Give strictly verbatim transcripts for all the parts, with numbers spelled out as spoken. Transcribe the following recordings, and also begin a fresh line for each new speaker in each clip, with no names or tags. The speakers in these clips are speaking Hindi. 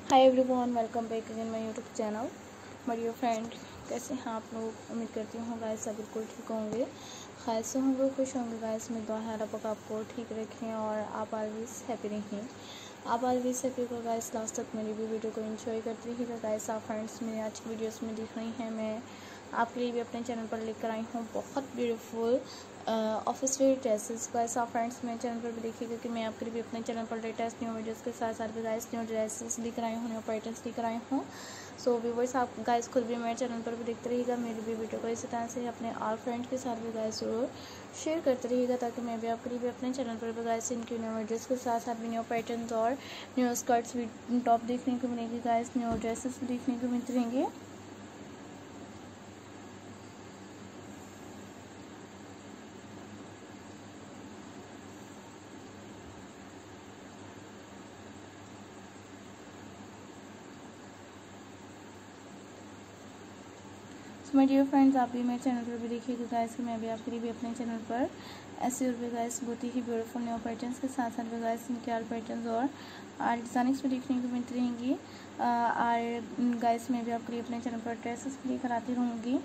Hi everyone, welcome back again my YouTube channel. My dear friend, कैसे हैं आप लोग? उम्मीद करती हूँ गाइस सब बिल्कुल ठीक होंगे, खैर से होंगे, खुश होंगे। गाइस में दुआ है अल्लाह पाक आपको ठीक रखें और आप ऑलवेज हैप्पी रहें। आप ऑलवेज हैप्पी को गाइस लास्ट तक मेरी भी वीडियो को एंजॉय करते रहिएगा। गाइस आप फ्रेंड्स मेरी आज की वीडियोस में दिख रही हैं, मैं आपके लिए भी अपने चैनल पर लेकर आई हूँ बहुत beautiful office wear dresses. Guys आप फ्रेंड्स मेरे चैनल पर भी देखिएगा कि मैं आपके लिए भी अपने चैनल पर लेटेस्ट न्यू वीडियोस के साथ साथ भी गाइस न्यू ड्रेसेस लेकर आई हूँ, न्यू पैटर्न्स लेकर आई हूँ। सो व्यूअर्स आप गाइस खुद भी मेरे चैनल पर भी देखते रहिएगा, मेरी भी वीडियो को इसी तरह से अपने ऑल फ्रेंड्स के साथ भी गाइस जरूर शेयर करते रहिएगा, ताकि मैं भी आपके लिए भी अपने चैनल पर भी गाइस इनकी न्यू वीडियोस के साथ साथ भी न्यू पैटर्न्स और न्यू स्कर्ट्स टॉप देखने को मिलेंगे, गाइस न्यू ड्रेसेस भी देखने को मिलते रहेंगे। सो माय डियर फ्रेंड्स, आप भी मेरे चैनल पर भी देखिएगा गाइस कि मैं भी आपके लिए भी अपने चैनल पर ऐसे और भी गाइस बहुत ही ब्यूटीफुल न्यू पैटर्न्स के साथ साथ भी गाइस इनके आल पैटर्न्स और आर डिज़ाइनिंग्स भी देखने को मिलती रहेंगी। और गाइस मैं भी आपके लिए अपने चैनल पर ड्रेसेस भी लेकर आती रहूँगी।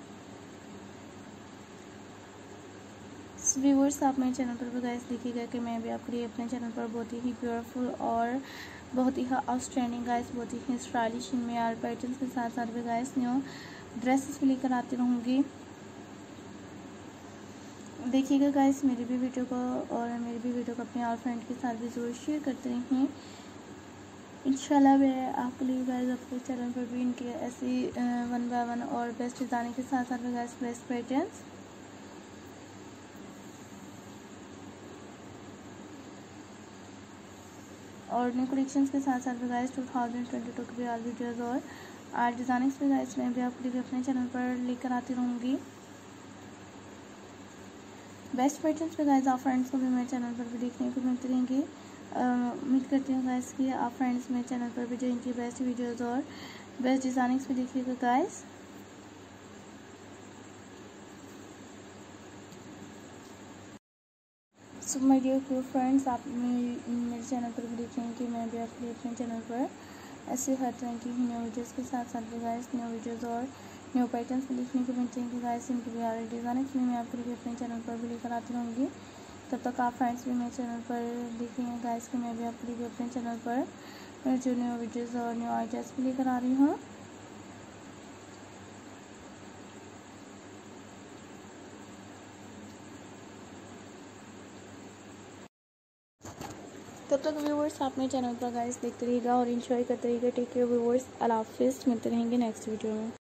व्यूअर्स आप मेरे चैनल पर भी गाइस देखिएगा कि मैं भी आपके लिए अपने चैनल पर बहुत ही ब्यूटीफुल और बहुत ही आउटस्टैंडिंग गाइस बहुत ही स्टाइलिश इनमें आल पैटर्न्स के साथ साथ भी गाइस न्यू ड्रेसेस भी लेकर आती रहूँगी। देखिएगा गाइस मेरी भी वीडियो को और मेरी भी वीडियो को अपने ऑल फ्रेंड के साथ भी ज़रूर शेयर करते रहें। इंशाल्लाह मैं आपके लिए गाइस अपने चैनल पर भी इनके ऐसी वन बाय वन और बेस्ट डिज़ाइनिंग के साथ साथ भी गाइस बेस्ट पैटर्न्स और न्यू कलेक्शंस के साथ साथ भी guys two thousand twenty two के भी ऑल वीडियोज़ और आर्ट डिज़ाइनिंग्स भी गाइस मैं भी आपके लिए भी अपने चैनल पर लेकर आती रहूँगी। बेस्ट पैटर्न्स पे गाइस आप फ्रेंड्स को भी मेरे चैनल पर भी देखने को मिलती रहेंगी। उम्मीद करती हूँ गाइस कि आप फ्रेंड्स मेरे चैनल पर भी जो इनकी बेस्ट वीडियोस और बेस्ट डिज़ाइनिंग्स भी देखिएगा guys. So my dear friends, आप मेरे चैनल पर भी देख रहे हैं कि मैं भी आपके लिए अपने चैनल पर ऐसे हर तरह की न्यू वीडियोस के साथ साथ भी गाइस न्यू वीडियोस और न्यू पैटर्न्स भी देखने को मिलते हैं कि गाइस इनकी भी आर डिज़ाइनिंग्स में मैं आपके लिए अपने चैनल पर भी लेकर आती रहूँगी। तब तक आप फ्रेंड्स भी मेरे चैनल पर देख रहे हैं गाइस कि मैं भी आपके लिए अपने चैनल पर जो न्यू वीडियोज़ और न्यू आइडियाज़ भी लेकर आ रही हूँ। तब तक व्यूवर्स आप मेरे चैनल पर गाइस देखते रहिएगा और एंजॉय करते रहिएगा। टेक केयर व्यूवर्स, अल्लाह हाफिज़, मिलते रहेंगे नेक्स्ट वीडियो में।